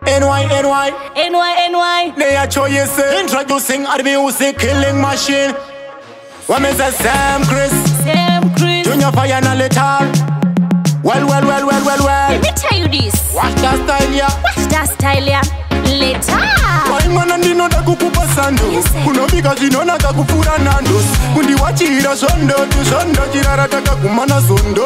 NY. They are choice introducing our music killing machine. What is the Sam Chris? Junior Fire and Letah. Well. Let me tell you this. Watch that style, yeah. Letah. Waimana ndino takukupa sandu. Kunobika Zvinonaka kufura nandos. Kundiwachira zondo chirara takakumana zondo.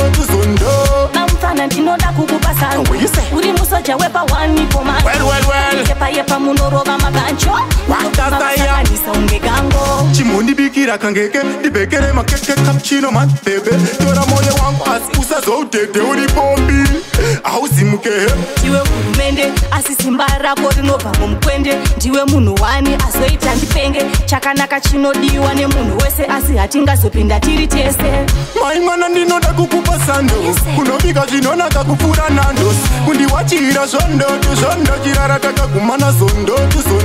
Namfana ndinoda kukupa sandu. Uri musoja wepa wani poma. Well. Yepa munorova magancho. Wakasanganisa ungegango. Chimundibikira kangeke ndibekere makeke cappuccino man bebe. Tora moyo wangu asi usazotete uri pombi. Ausimukehe. Ndiwe hurumende asisimba rako rinobva mumukwende. Ndiwe munhu wani azoita ndipenge. Chakanaka chinodiwa nemunhu wese asi hatingazopinda tiri tese. Maimwana ndinoda kukupa sando. Kunobika Zvinonaka kufura nandos. Kundiwachira zondo chirara takakumana zondo.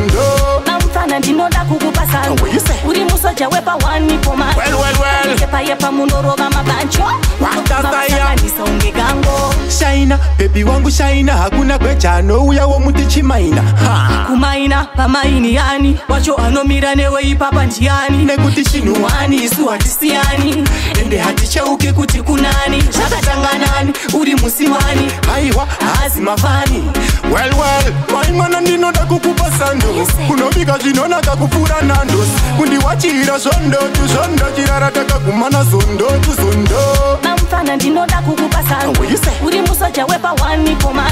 Namfana ndinoda kukupa sando. Uri musoja wepa wani poma. Yepa munorova magancho. Wakasanganisa ungegango. Shaina, baby wangu shaina. Hakuna kwechano uya womuti chimaina. Kumaina, pamaini yani. Wacho anomira newe ipapa njiani. Nekuti Shinuwani, isu hatisiyani. Ende hatichauke kuti kunani. Shakatanganani, uri musiwani. Aiwa, hazi mafani. Well, maimwana ndinoda kukupa sando. Kunobika Zvinonaka kufura nandos. Kundiwachira zondo chirara takakumana zondo. Namfana ndinoda kukupa sando. Uri musoja wepa wani poma.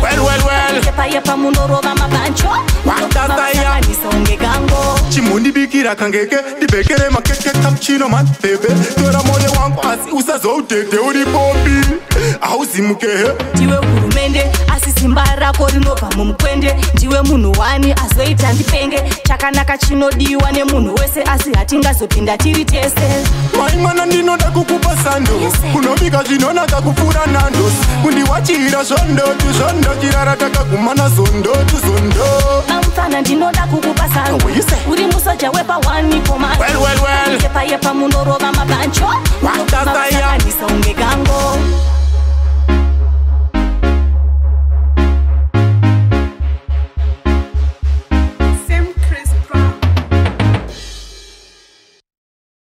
Yepa munorova magancho. Wakasanganisa ungegango. Chimundibikira kangeke ndibekere makeke cappuccino man bebe. Tora moyo wangu asi usazotete uri pombi. Ausimukehe. Ndiwe hurumende asisimba rako rinobva mumukwende. Ndiwe munhu wani azoita ndipenge. Chakanaka chinodiwa nemunhu wese asi hatingazopinda tiri tese. Maimwana ndinoda kukupa sando. Kunobika Zvinonaka kufura nandos. Kundiwachira zondo chirara takakumana zondo. Namfana ndinoda kukupa sando. Uri musoja wepa wani poma. Well. Yepa munorova magancho. Wakasanganisa ungegango.